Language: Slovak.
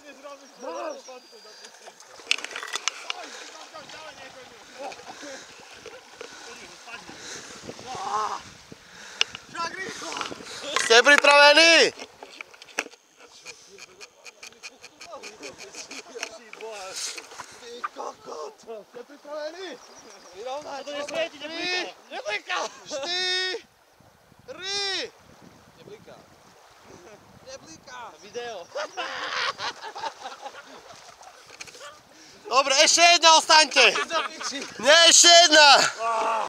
Ste pripravení? Ty kokot! Ste pripravení? To to nesvieti, neblíka! 4! Neblíka! Video. Dobre, ešte jedna ostaňte! Nie, ešte jedna!